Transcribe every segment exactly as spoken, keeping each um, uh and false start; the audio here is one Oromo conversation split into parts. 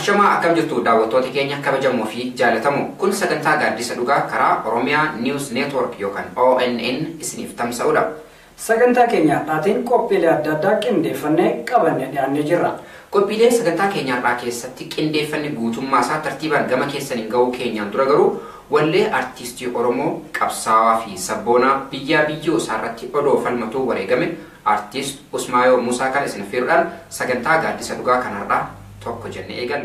Ashama akkam jirtu daawwattoota keenya kabajamoo fi jaalatamoo kun sagantaa gaaddisa dhugaa karaa Oromiyaa News Network yookaan O N N isiniif tamsa'udha. Sagantaa keenya dhaatiin qophiilee adda addaa qindeeffannee qabannee dhiyaannee jirra. Qophiilee sagantaa keenyaa keessatti qindeeffanne guutummaa isaa tartiibaan gama keessaniin ga'uu keenyaan dura garuu wallee artistii Oromoo qabsaawaa fi sabboonaa biyyaa biyyoo isaarratti odoo falmatuu wareegame artist Usmaayoo Muusaa kan isin fiiruudhaan sagantaa gaaddisa dhugaa kanarraa tokko jennee eegalla.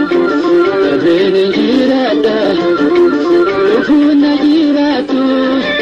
Jirata,